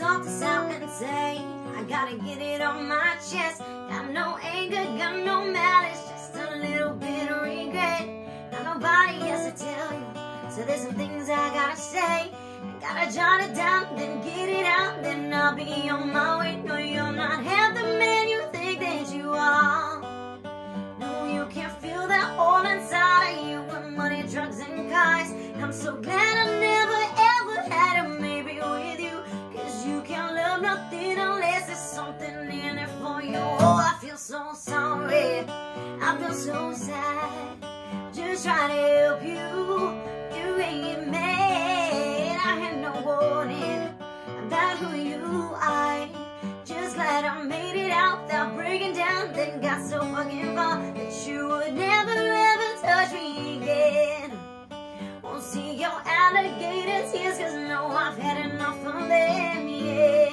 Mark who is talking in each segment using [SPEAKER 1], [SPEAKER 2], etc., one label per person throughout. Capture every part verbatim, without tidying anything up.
[SPEAKER 1] sort this out and say I gotta get it on my chest. Got no anger, got no malice, just a little bit of regret. Now nobody has to tell you, so there's some things I gotta say. I gotta jot it down, then get it out, then I'll be on my way. No, you're not half the man you think that you are. No, you can't feel that hole inside of you with money, drugs, and cars. I'm so glad I never ever had a maybe with you, cause you can't love nothing unless there's something in it for you. Oh, I feel so sorry, I feel so sad, just trying to help you. You ain't get mad, I had no warning about who you are. Just glad I made it out without breaking down, then got so fucking far that you would never ever touch me again. Won't see your alligator tears, cause no, I've had enough of them, yeah.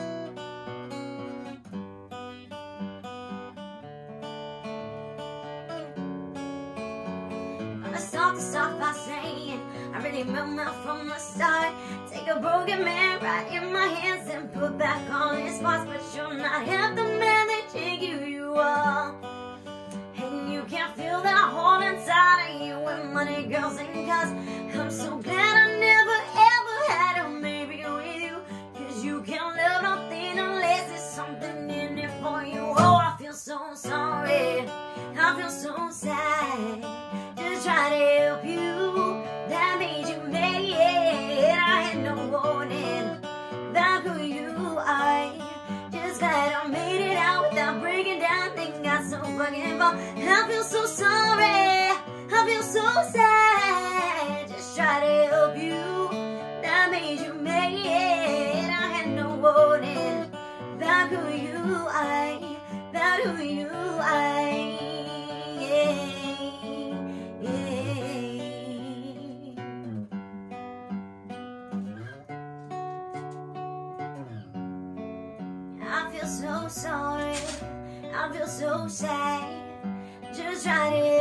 [SPEAKER 1] Gonna start this off by saying I really meant well from the start. Take a broken man right in my hands and put back on his spots, but you're not half the man that you you are. And you can't feel that hole inside of you with money, girls, and cars. I'm so glad I never ever had a maybe with you, cause you can't love nothing unless there's something in it for you. Oh, I feel so sorry, I feel so sad, just try to help you. That made you mad, I had no warning about who you are. Just glad I made it out without breaking down, then got so fucking far. I feel so sorry, I feel so sad, just try to help you. That made you mad, I had no warning about who you are, about who you are, yeah, yeah. I feel so sorry, I feel so sad, just try to